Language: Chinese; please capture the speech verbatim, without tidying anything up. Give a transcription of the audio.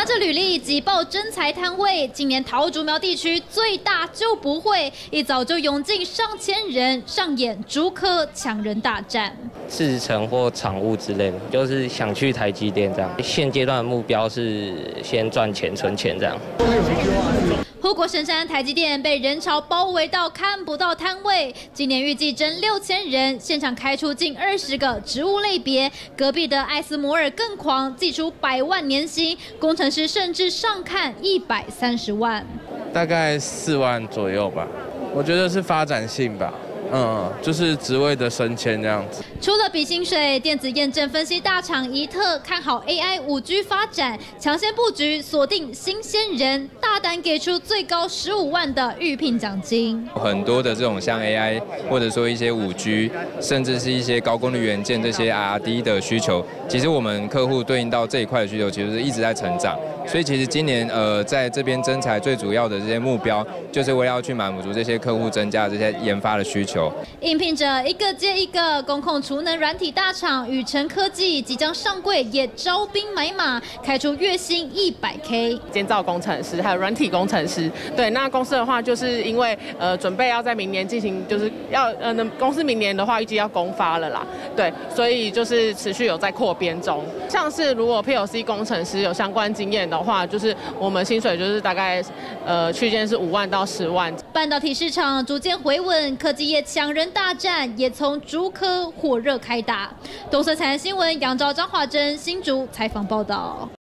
拿着履历挤爆征才摊位，今年桃竹苗地区最大就不会，一早就涌进上千人，上演竹科抢人大战。 制程或厂务之类的，就是想去台积电这样。现阶段的目标是先赚钱、存钱这样。 护国神山台积电被人潮包围到看不到摊位，今年预计征六千人，现场开出近二十个职务类别。隔壁的艾斯摩尔更狂，祭出百万年薪，工程师甚至上看一百三十万， 大概四万左右吧。我觉得是发展性吧。嗯，就是职位的升迁这样子。 除了比薪水，电子验证分析大厂怡特看好 A I 五 G 发展，抢先布局，锁定新鲜人，大胆给出最高十五万的预聘奖金。 很多的这种像 A I 或者说一些五 G， 甚至是一些高功率元件这些 R D 的需求，其实我们客户对应到这一块的需求，其实是一直在成长。所以其实今年呃在这边征才最主要的这些目标，就是为了要去满足这些客户增加这些研发的需求。 应聘者一个接一个，工控储能软体大厂宇辰科技即将上柜，也招兵买马，开出月薪一百 K。 监造工程师还有软体工程师，对，那公司的话就是因为呃准备要在明年进行，就是要呃公司明年的话预计要公发了啦，对，所以就是持续有在扩编中。像是如果 P L C 工程师有相关经验的话，就是我们薪水就是大概呃区间是五万到十万。 半导体市场逐渐回稳，科技业抢人大战也从竹科火热开打。东森财经新闻，杨昭、张华珍新竹采访报道。